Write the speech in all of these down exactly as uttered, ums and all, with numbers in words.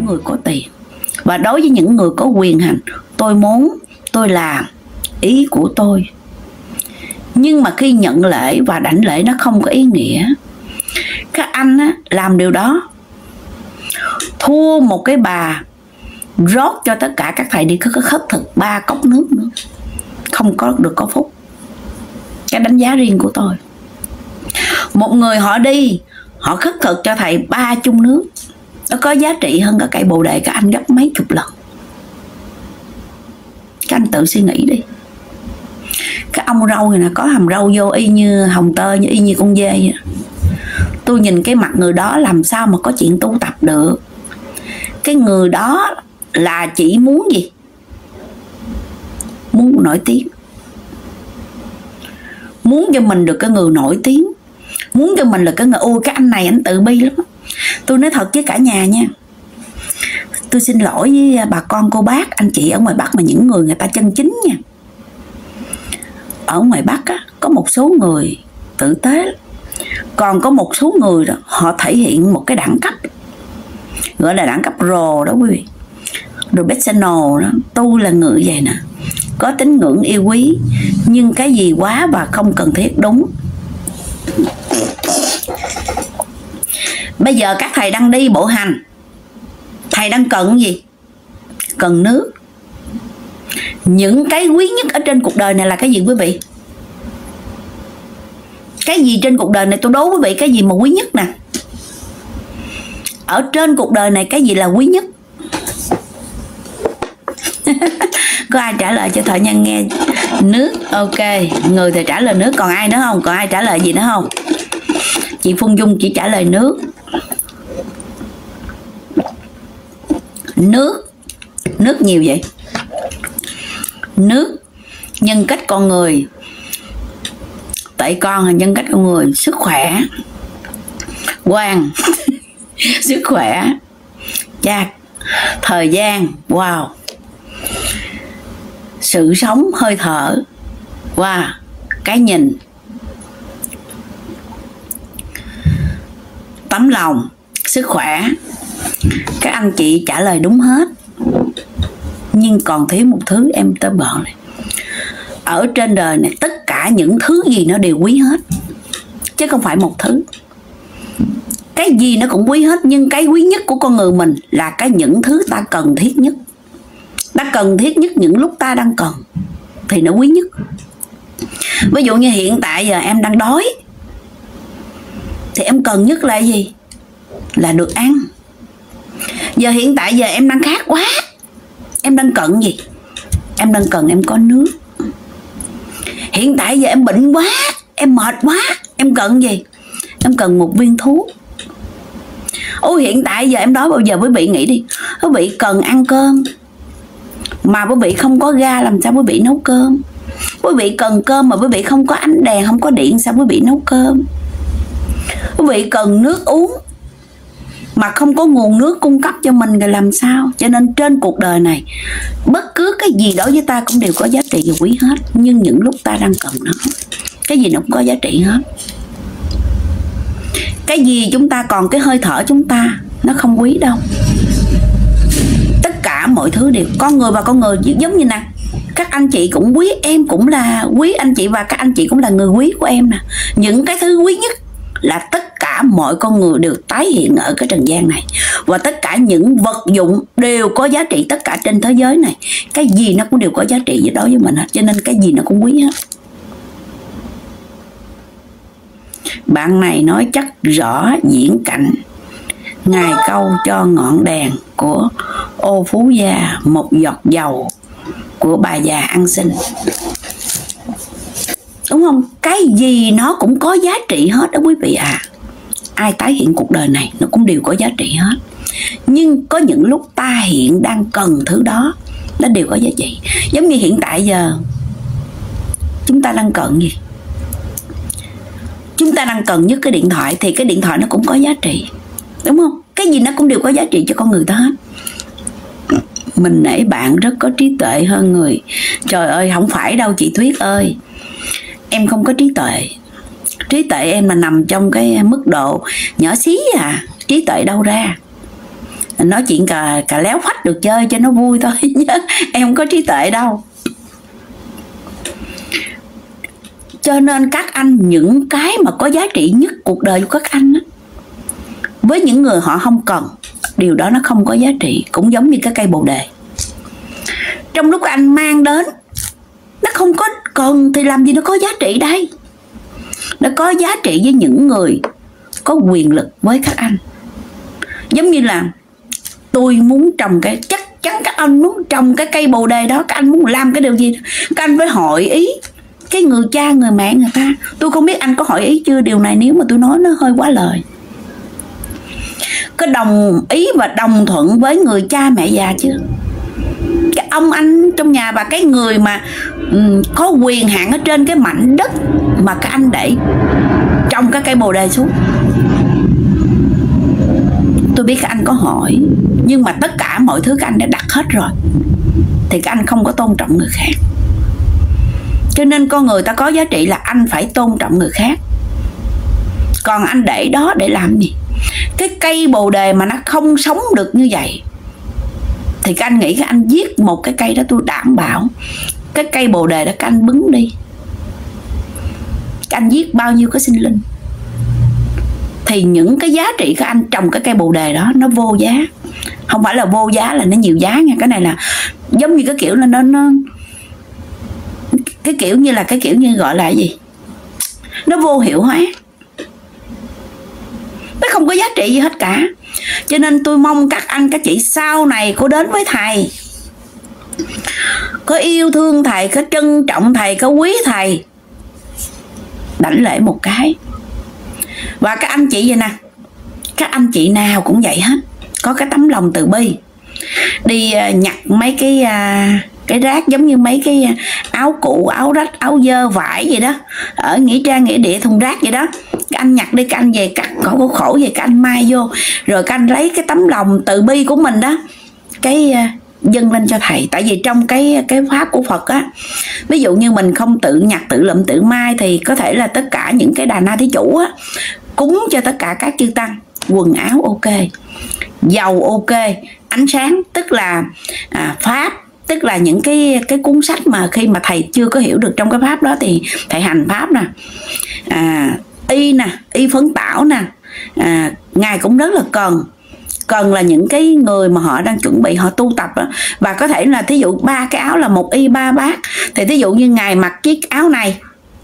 những người có tiền. Và đối với những người có quyền hành, tôi muốn, tôi làm ý của tôi. Nhưng mà khi nhận lễ và đảnh lễ nó không có ý nghĩa. Các anh á, làm điều đó, thua một cái bà rót cho tất cả các thầy đi có khất thực ba cốc nước nữa, không có được có phúc. Cái đánh giá riêng của tôi. Một người họ đi, họ khất thực cho thầy ba chung nước, nó có giá trị hơn cả cây bồ đề các anh gấp mấy chục lần. Các anh tự suy nghĩ đi. Cái ông râu này nè, có hàm râu vô y như hồng tơ, như y như con dê vậy. Tôi nhìn cái mặt người đó làm sao mà có chuyện tu tập được. Cái người đó là chỉ muốn gì? Muốn nổi tiếng. Muốn cho mình được cái người nổi tiếng. Muốn cho mình là cái người, ôi cái anh này anh tự bi lắm. Tôi nói thật với cả nhà nha, tôi xin lỗi với bà con cô bác anh chị ở ngoài Bắc, mà những người người ta chân chính nha. Ở ngoài Bắc á, có một số người tử tế, còn có một số người đó họ thể hiện một cái đẳng cấp, gọi là đẳng cấp rồ đó quý vị, professional đó. Tôi là người vậy nè, có tín ngưỡng yêu quý, nhưng cái gì quá và không cần thiết. Đúng, bây giờ các thầy đang đi bộ hành, thầy đang cần gì? Cần nước. Những cái quý nhất ở trên cuộc đời này là cái gì quý vị? Cái gì trên cuộc đời này, tôi đố quý vị, cái gì mà quý nhất nè? Ở trên cuộc đời này cái gì là quý nhất? Có ai trả lời cho Thợ Nhân nghe? Nước. Ok, người thì trả lời nước. Còn ai nữa không? Còn ai trả lời gì nữa không? Chị Phương Dung chỉ trả lời nước. Nước. Nước nhiều vậy. Nước. Nhân cách con người. Tại con là nhân cách con người. Sức khỏe. Quang. Sức khỏe. Chạc. Thời gian. Wow. Sự sống, hơi thở. Wow. Cái nhìn. Tấm lòng. Sức khỏe. Các anh chị trả lời đúng hết. Nhưng còn thiếu một thứ em tới bọn này. Ở trên đời này tất cả những thứ gì nó đều quý hết, chứ không phải một thứ. Cái gì nó cũng quý hết, nhưng cái quý nhất của con người mình là cái những thứ ta cần thiết nhất. Ta cần thiết nhất những lúc ta đang cần thì nó quý nhất. Ví dụ như hiện tại giờ em đang đói, thì em cần nhất là gì? Là được ăn. Giờ hiện tại giờ em đang khát quá, em đang cần gì? Em đang cần em có nước. Hiện tại giờ em bệnh quá, em mệt quá, em cần gì? Em cần một viên thuốc. Ôi hiện tại giờ em đói, bao giờ quý vị nghĩ đi, quý vị cần ăn cơm mà quý vị không có ga, làm sao quý vị nấu cơm? Quý vị cần cơm mà quý vị không có ánh đèn, không có điện, sao quý vị nấu cơm? Quý vị cần nước uống mà không có nguồn nước cung cấp cho mình thì làm sao? Cho nên trên cuộc đời này bất cứ cái gì đối với ta cũng đều có giá trị và quý hết. Nhưng những lúc ta đang cần nó, cái gì nó cũng có giá trị hết. Cái gì chúng ta còn cái hơi thở chúng ta, nó không quý đâu. Tất cả mọi thứ đều, con người và con người giống như nè, các anh chị cũng quý, em cũng là quý anh chị, và các anh chị cũng là người quý của em nè. Những cái thứ quý nhất là tất cả mọi con người đều tái hiện ở cái trần gian này, và tất cả những vật dụng đều có giá trị. Tất cả trên thế giới này cái gì nó cũng đều có giá trị đối với mình hết, cho nên cái gì nó cũng quý hết. Bạn này nói chắc rõ diễn cảnh ngài câu cho ngọn đèn của ô phú gia một giọt dầu của bà già ăn xin. Đúng không? Cái gì nó cũng có giá trị hết đó quý vị à. Ai tái hiện cuộc đời này nó cũng đều có giá trị hết. Nhưng có những lúc ta hiện đang cần thứ đó, nó đều có giá trị. Giống như hiện tại giờ chúng ta đang cần gì? Chúng ta đang cần nhất cái điện thoại, thì cái điện thoại nó cũng có giá trị. Đúng không? Cái gì nó cũng đều có giá trị cho con người ta hết. Mình nể bạn rất có trí tuệ hơn người. Trời ơi, không phải đâu chị Thuyết ơi. Em không có trí tuệ. Trí tuệ em là nằm trong cái mức độ nhỏ xí à. Trí tuệ đâu ra? nói chuyện cà, cà léo phách được chơi cho nó vui thôi nhớ em không có trí tuệ đâu. Cho nên các anh, những cái mà có giá trị nhất cuộc đời của các anh á, với những người họ không cần, điều đó nó không có giá trị. Cũng giống như cái cây bồ đề, trong lúc anh mang đến nó không có cần thì làm gì nó có giá trị đây. Nó có giá trị với những người có quyền lực với các anh. Giống như là tôi muốn trồng cái, chắc chắn các anh muốn trồng cái cây bồ đề đó, các anh muốn làm cái điều gì, các anh phải hỏi ý cái người cha người mẹ người ta. Tôi không biết anh có hỏi ý chưa, điều này nếu mà tôi nói nó hơi quá lời. Có đồng ý và đồng thuận với người cha mẹ già chưa? Cái ông anh trong nhà và cái người mà um, có quyền hạn ở trên cái mảnh đất mà các anh để trồng cái cây bồ đề xuống. Tôi biết các anh có hỏi, nhưng mà tất cả mọi thứ các anh đã đặt hết rồi thì các anh không có tôn trọng người khác. Cho nên con người ta có giá trị là anh phải tôn trọng người khác. Còn anh để đó để làm gì? Cái cây bồ đề mà nó không sống được như vậy thì các anh nghĩ các anh giết một cái cây đó, tôi đảm bảo cái cây bồ đề đó các anh bứng đi, các anh giết bao nhiêu cái sinh linh, thì những cái giá trị các anh trồng cái cây bồ đề đó nó vô giá. Không phải là vô giá là nó nhiều giá nha. Cái này là giống như cái kiểu là nó nó cái kiểu như là cái kiểu như gọi là cái gì, nó vô hiệu hóa, nó không có giá trị gì hết cả. Cho nên tôi mong các anh các chị sau này có đến với thầy, có yêu thương thầy, có trân trọng thầy, có quý thầy, đảnh lễ một cái. Và các anh chị vậy nè, các anh chị nào cũng vậy hết, có cái tấm lòng từ bi, đi nhặt mấy cái cái rác, giống như mấy cái áo cũ, áo rách, áo dơ, vải gì đó ở nghĩa trang nghĩa địa, thùng rác vậy đó, các anh nhặt đi, các anh về cắt khổ khổ về, các anh mai vô, rồi các anh lấy cái tấm lòng từ bi của mình đó, cái dâng lên cho thầy. Tại vì trong cái cái pháp của Phật á, ví dụ như mình không tự nhặt tự lụm tự mai thì có thể là tất cả những cái đà na thí chủ á cúng cho tất cả các chư tăng, quần áo ok, dầu ok, ánh sáng tức là à, pháp, tức là những cái cái cuốn sách mà khi mà thầy chưa có hiểu được trong cái pháp đó thì thầy hành pháp nè, à, y nè, y phấn tảo nè, à, ngài cũng rất là cần cần là những cái người mà họ đang chuẩn bị họ tu tập đó. Và có thể là thí dụ ba cái áo là một y ba bát, thì thí dụ như ngài mặc chiếc áo này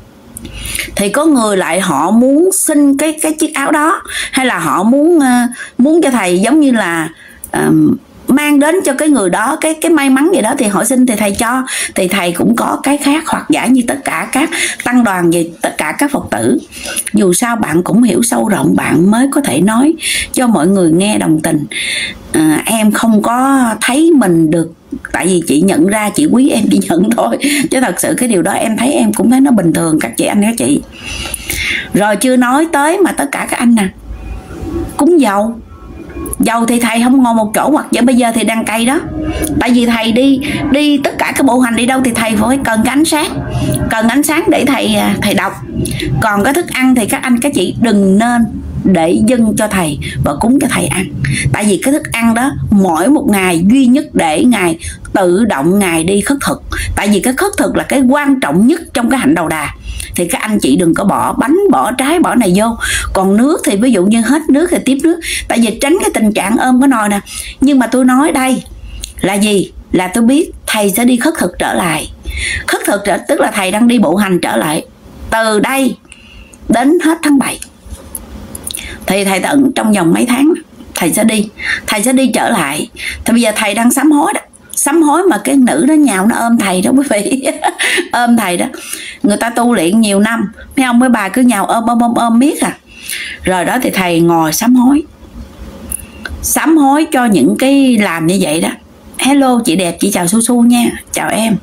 thì có người lại họ muốn xin cái cái chiếc áo đó, hay là họ muốn uh, muốn cho thầy giống như là uh, mang đến cho cái người đó cái cái may mắn gì đó, thì họ xin thì thầy cho. Thì thầy cũng có cái khác, hoặc giả như tất cả các tăng đoàn về tất cả các Phật tử, dù sao bạn cũng hiểu sâu rộng, bạn mới có thể nói cho mọi người nghe đồng tình. À, em không có thấy mình được, tại vì chị nhận ra chị quý em chỉ nhận thôi, chứ thật sự cái điều đó em thấy em cũng thấy nó bình thường các chị anh các chị. Rồi chưa nói tới mà tất cả các anh nè, cúng dầu. Dầu thì thầy không ngồi một chỗ, hoặc giờ bây giờ thì đang cây đó. Tại vì thầy đi đi tất cả cái bộ hành đi đâu thì thầy phải cần cái ánh sáng, cần ánh sáng để thầy thầy đọc. Còn cái thức ăn thì các anh các chị đừng nên để dâng cho thầy và cúng cho thầy ăn. Tại vì cái thức ăn đó mỗi một ngày duy nhất để ngài tự động ngài đi khất thực. Tại vì cái khất thực là cái quan trọng nhất trong cái hạnh đầu đà. Thì các anh chị đừng có bỏ bánh, bỏ trái, bỏ này vô. Còn nước thì ví dụ như hết nước thì tiếp nước. Tại vì tránh cái tình trạng ôm cái nồi nè. Nhưng mà tôi nói đây là gì? Là tôi biết thầy sẽ đi khất thực trở lại. Khất thực trở, tức là thầy đang đi bộ hành trở lại từ đây đến hết tháng bảy. Thì thầy tận trong vòng mấy tháng thầy sẽ đi, thầy sẽ đi trở lại. Thì bây giờ thầy đang sám hối đó, sám hối mà cái nữ đó nhào nó ôm thầy đó quý vị. Ôm thầy đó, người ta tu luyện nhiều năm, mấy ông mấy bà cứ nhào ôm ôm ôm ôm miết à. Rồi đó thì thầy ngồi sám hối, sám hối cho những cái làm như vậy đó. Hello chị đẹp, chị chào Su Su nha, chào em.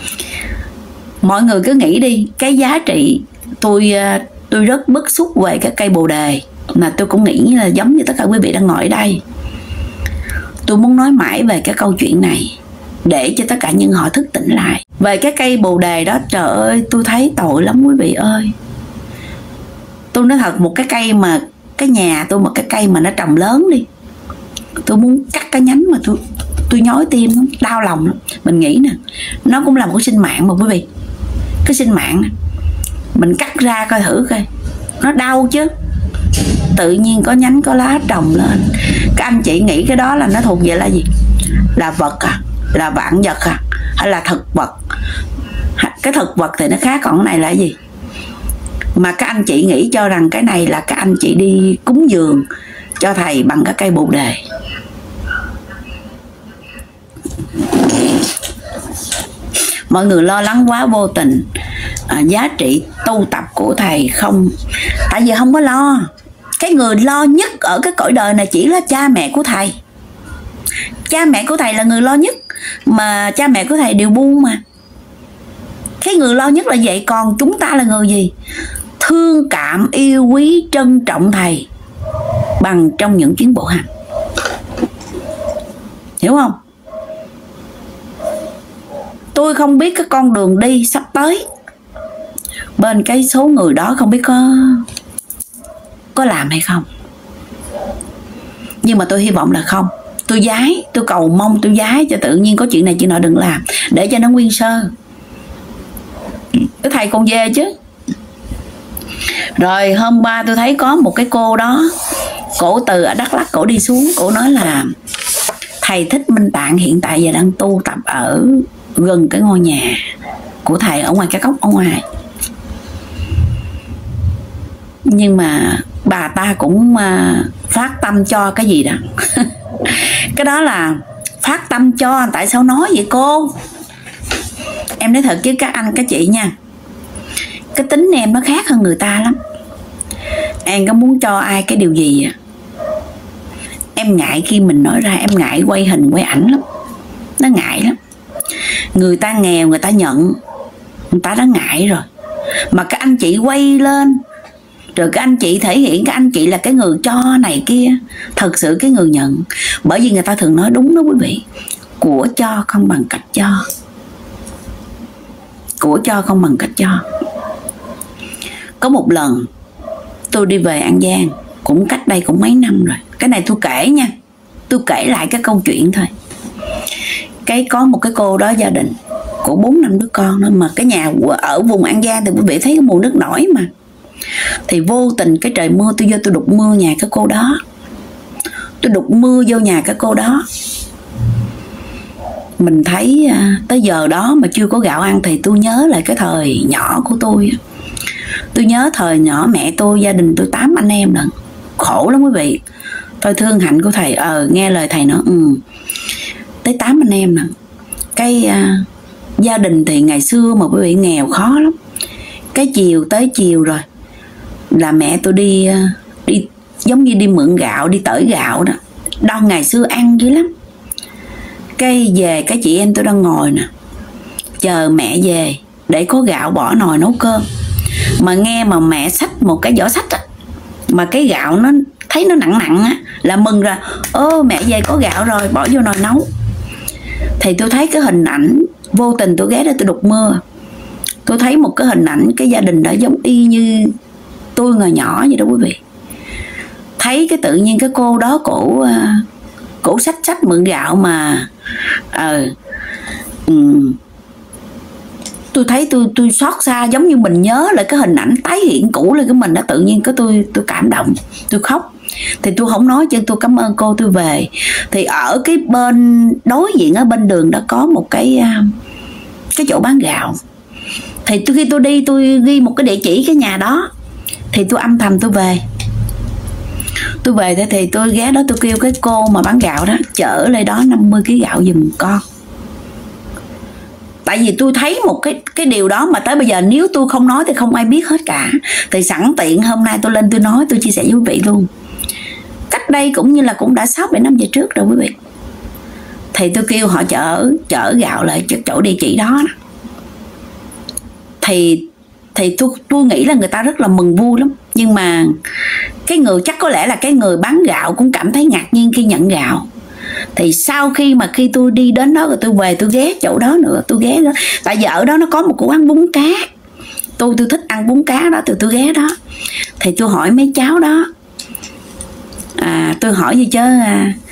Mọi người cứ nghĩ đi, cái giá trị tôi tôi rất bức xúc về cái cây bồ đề, mà tôi cũng nghĩ là giống như tất cả quý vị đang ngồi ở đây. Tôi muốn nói mãi về cái câu chuyện này để cho tất cả những họ thức tỉnh lại. Về cái cây bồ đề đó, trời ơi tôi thấy tội lắm quý vị ơi. Tôi nói thật, một cái cây mà cái nhà tôi một cái cây mà nó trồng lớn đi, tôi muốn cắt cái nhánh mà tôi tôi nhói tim lắm, đau lòng lắm. Mình nghĩ nè, nó cũng là một cái sinh mạng mà quý vị, cái sinh mạng này, mình cắt ra coi thử coi, nó đau chứ. Tự nhiên có nhánh có lá trồng lên. Các anh chị nghĩ cái đó là nó thuộc về là gì? Là vật à? Là vạn vật à? Hay là thực vật? Cái thực vật thì nó khác, còn cái này là gì? Mà các anh chị nghĩ cho rằng cái này là các anh chị đi cúng dường cho thầy bằng cái cây bồ đề. Mọi người lo lắng quá vô tình. À, giá trị tu tập của thầy không, tại vì không có lo. Cái người lo nhất ở cái cõi đời này chỉ là cha mẹ của thầy. Cha mẹ của thầy là người lo nhất, mà cha mẹ của thầy đều buông mà. Cái người lo nhất là vậy. Còn chúng ta là người gì? Thương cảm, yêu quý, trân trọng thầy bằng trong những chuyến bộ hành. Hiểu không? Tôi không biết cái con đường đi sắp tới bên cái số người đó không biết có có làm hay không, nhưng mà tôi hy vọng là không. Tôi giái, tôi cầu mong, tôi giái cho tự nhiên có chuyện này chuyện nọ đừng làm, để cho nó nguyên sơ. Cái thầy còn về chứ. Rồi hôm qua tôi thấy có một cái cô đó, cổ từ ở Đắk Lắk cổ đi xuống, cổ nói là thầy Thích Minh Tạng hiện tại giờ đang tu tập ở gần cái ngôi nhà của thầy ở ngoài cái cốc ở ngoài. Nhưng mà bà ta cũng phát tâm cho cái gì đó. Cái đó là phát tâm cho. Tại sao nói vậy cô? Em nói thật chứ các anh các chị nha, cái tính em nó khác hơn người ta lắm. Em có muốn cho ai cái điều gì à? Em ngại khi mình nói ra, em ngại quay hình quay ảnh lắm. Nó ngại lắm. Người ta nghèo người ta nhận, người ta đã ngại rồi. Mà các anh chị quay lên, rồi các anh chị thể hiện các anh chị là cái người cho này kia, thật sự cái người nhận. Bởi vì người ta thường nói đúng đó quý vị, của cho không bằng cách cho. Của cho không bằng cách cho. Có một lần tôi đi về An Giang, cũng cách đây cũng mấy năm rồi. Cái này tôi kể nha, tôi kể lại cái câu chuyện thôi. Cái có một cái cô đó, gia đình của bốn năm đứa con đó, mà cái nhà ở vùng An Giang thì quý vị thấy cái mùa nước nổi mà. Thì vô tình cái trời mưa, tôi vô tôi đục mưa nhà cái cô đó. Tôi đục mưa vô nhà cái cô đó. Mình thấy à, tới giờ đó mà chưa có gạo ăn thì tôi nhớ lại cái thời nhỏ của tôi. Tôi nhớ thời nhỏ mẹ tôi, gia đình tôi tám anh em lận. Khổ lắm quý vị. Tôi thương hạnh của thầy, ờ nghe lời thầy nói ừ. Tới tám anh em lận. Cái à, gia đình thì ngày xưa mà quý vị nghèo khó lắm. Cái chiều tới chiều rồi là mẹ tôi đi đi giống như đi mượn gạo, đi tởi gạo đó. Đau ngày xưa ăn dữ lắm. Cái về cái chị em tôi đang ngồi nè, chờ mẹ về để có gạo bỏ nồi nấu cơm. Mà nghe mà mẹ xách một cái giỏ xách á, mà cái gạo nó thấy nó nặng nặng á, là mừng ra. Ô mẹ về có gạo rồi, bỏ vô nồi nấu. Thì tôi thấy cái hình ảnh, vô tình tôi ghé ra tôi đục mưa, tôi thấy một cái hình ảnh cái gia đình đó giống y như tôi ngày nhỏ vậy đó quý vị. Thấy cái tự nhiên cái cô đó cổ cổ xách xách mượn gạo mà ờ um, tôi thấy tôi tôi xót xa, giống như mình nhớ lại cái hình ảnh tái hiện cũ lên cái mình đó. Tự nhiên cái tôi tôi cảm động, tôi khóc. Thì tôi không nói chứ tôi cảm ơn cô, tôi về. Thì ở cái bên đối diện ở bên đường đó có một cái cái chỗ bán gạo. Thì tôi, khi tôi đi tôi ghi một cái địa chỉ cái nhà đó. Thì tôi âm thầm tôi về. Tôi về thì, thì tôi ghé đó tôi kêu cái cô mà bán gạo đó chở lên đó năm mươi ký gạo giùm con. Tại vì tôi thấy một cái cái điều đó mà tới bây giờ nếu tôi không nói thì không ai biết hết cả. Thì sẵn tiện hôm nay tôi lên tôi nói, tôi chia sẻ với quý vị luôn. Cách đây cũng như là cũng đã sáu bảy năm về trước rồi quý vị. Thì tôi kêu họ chở chở gạo lại chỗ địa chỉ đó. Thì thì tôi tôi nghĩ là người ta rất là mừng vui lắm. Nhưng mà cái người chắc có lẽ là cái người bán gạo cũng cảm thấy ngạc nhiên khi nhận gạo. Thì sau khi mà khi tôi đi đến đó rồi tôi về tôi ghé chỗ đó nữa, tôi ghé đó. Tại vì ở đó nó có một cái quán bún cá. Tôi tôi thích ăn bún cá đó, từ tôi ghé đó. Thì tôi hỏi mấy cháu đó. À, tôi hỏi gì chứ à,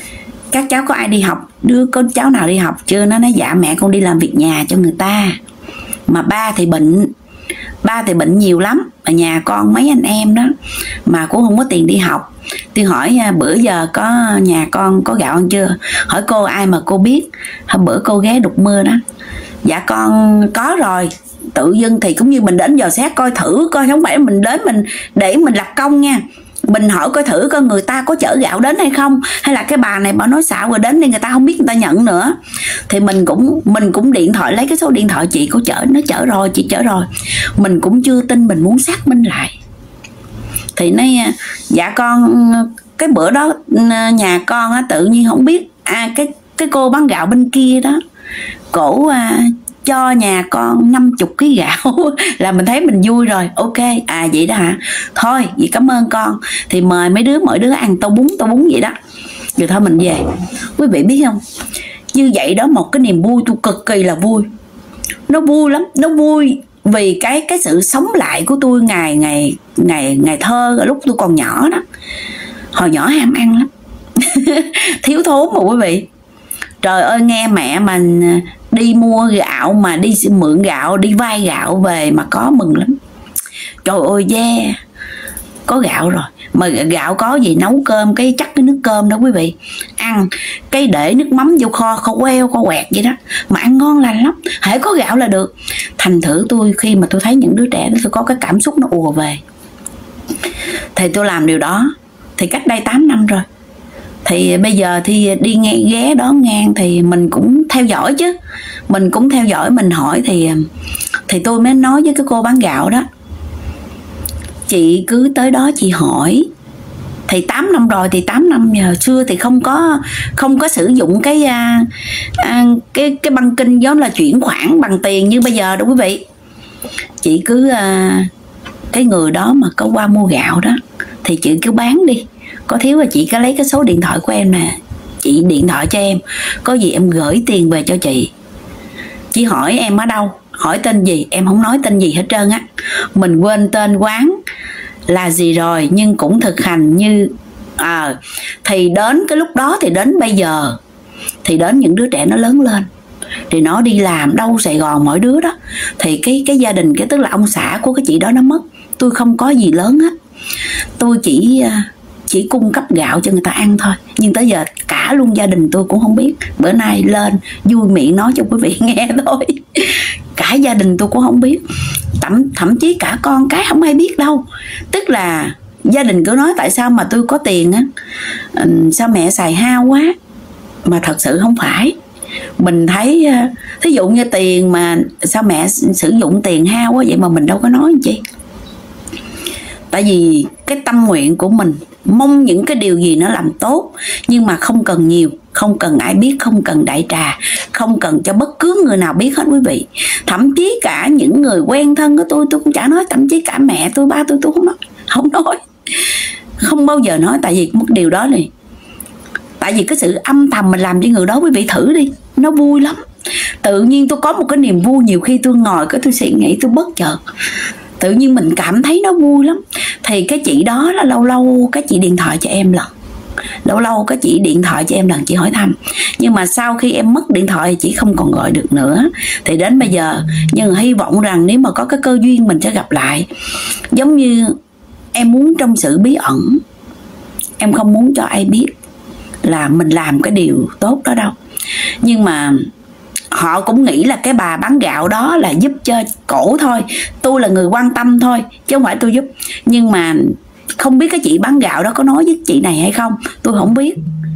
các cháu có ai đi học, đứa có cháu nào đi học chưa? Nó nói dạ mẹ con đi làm việc nhà cho người ta, mà ba thì bệnh, ba thì bệnh nhiều lắm, ở nhà con mấy anh em đó mà cũng không có tiền đi học. Tôi hỏi bữa giờ có nhà con có gạo ăn chưa? Hỏi cô ai mà cô biết? Hôm bữa cô ghé Đục Mưa đó. Dạ con có rồi. Tự dưng thì cũng như mình đến dò xét coi thử coi, không phải mình đến mình để mình lập công nha. Mình hỏi coi thử coi người ta có chở gạo đến hay không, hay là cái bà này bà nói xạo rồi đến đây người ta không biết người ta nhận nữa. Thì mình cũng mình cũng điện thoại lấy cái số điện thoại chị có chở, nó chở rồi, chị chở rồi. Mình cũng chưa tin, mình muốn xác minh lại. Thì nói dạ con cái bữa đó nhà con á, tự nhiên không biết à, cái cái cô bán gạo bên kia đó, cổ à, cho nhà con năm mươi ký gạo là mình thấy mình vui rồi. Ok, à vậy đó hả? Thôi vậy cảm ơn con. Thì mời mấy đứa mỗi đứa ăn tô bún tô bún vậy đó. Rồi thôi mình về. Quý vị biết không? Như vậy đó, một cái niềm vui tôi cực kỳ là vui. Nó vui lắm, nó vui vì cái cái sự sống lại của tôi ngày ngày ngày ngày thơ lúc tôi còn nhỏ đó. Hồi nhỏ ham ăn lắm. Thiếu thốn mà quý vị. Trời ơi, nghe mẹ mình đi mua gạo mà đi mượn gạo, đi vay gạo về mà có mừng lắm. Trời ơi yeah, có gạo rồi. Mà gạo có gì nấu cơm cái chắc cái nước cơm đó quý vị. Ăn cái để nước mắm vô kho, kho queo, kho quẹt vậy đó. Mà ăn ngon lành lắm. Hễ có gạo là được. Thành thử tôi khi mà tôi thấy những đứa trẻ đó, tôi có cái cảm xúc nó ùa về. Thì tôi làm điều đó. Thì cách đây tám năm rồi. Thì bây giờ thì đi nghe ghé đón ngang thì mình cũng theo dõi chứ. Mình cũng theo dõi, mình hỏi thì thì tôi mới nói với cái cô bán gạo đó, chị cứ tới đó chị hỏi. Thì tám năm rồi, thì tám năm giờ xưa thì không có không có sử dụng cái à, à, cái cái băng kinh giống là chuyển khoản bằng tiền như bây giờ đó quý vị. Chị cứ à, cái người đó mà có qua mua gạo đó thì chị cứ bán đi. Có thiếu là chị cứ lấy cái số điện thoại của em nè, chị điện thoại cho em, có gì em gửi tiền về cho chị. Chị hỏi em ở đâu, hỏi tên gì, em không nói tên gì hết trơn á. Mình quên tên quán là gì rồi, nhưng cũng thực hành như à, thì đến cái lúc đó thì đến bây giờ thì đến những đứa trẻ nó lớn lên thì nó đi làm đâu Sài Gòn mỗi đứa đó. Thì cái cái gia đình, cái tức là ông xã của cái chị đó nó mất. Tôi không có gì lớn hết, tôi chỉ chỉ cung cấp gạo cho người ta ăn thôi. Nhưng tới giờ cả luôn gia đình tôi cũng không biết. Bữa nay lên vui miệng nói cho quý vị nghe thôi. Cả gia đình tôi cũng không biết. Thậm, thậm chí cả con cái không ai biết đâu. Tức là gia đình cứ nói tại sao mà tôi có tiền á, sao mẹ xài hao quá. Mà thật sự không phải. Mình thấy thí dụ như tiền mà sao mẹ sử dụng tiền hao quá vậy mà mình đâu có nói gì chi. Tại vì cái tâm nguyện của mình mong những cái điều gì nó làm tốt, nhưng mà không cần nhiều, không cần ai biết, không cần đại trà, không cần cho bất cứ người nào biết hết quý vị. Thậm chí cả những người quen thân của tôi tôi cũng chả nói. Thậm chí cả mẹ tôi, ba tôi tôi không nói, không nói, không bao giờ nói. Tại vì một điều đó này, tại vì cái sự âm thầm mình làm cho người đó quý vị thử đi, nó vui lắm. Tự nhiên tôi có một cái niềm vui. Nhiều khi tôi ngồi cái tôi suy nghĩ, tôi bất chợt tự nhiên mình cảm thấy nó vui lắm. Thì cái chị đó là lâu lâu cái chị điện thoại cho em lần, lâu lâu cái chị điện thoại cho em lần, chị hỏi thăm. Nhưng mà sau khi em mất điện thoại chị không còn gọi được nữa. Thì đến bây giờ, nhưng hy vọng rằng nếu mà có cái cơ duyên mình sẽ gặp lại. Giống như em muốn trong sự bí ẩn, em không muốn cho ai biết là mình làm cái điều tốt đó đâu. Nhưng mà họ cũng nghĩ là cái bà bán gạo đó là giúp cho cổ thôi, tôi là người quan tâm thôi chứ không phải tôi giúp. Nhưng mà không biết cái chị bán gạo đó có nói với chị này hay không, tôi không biết.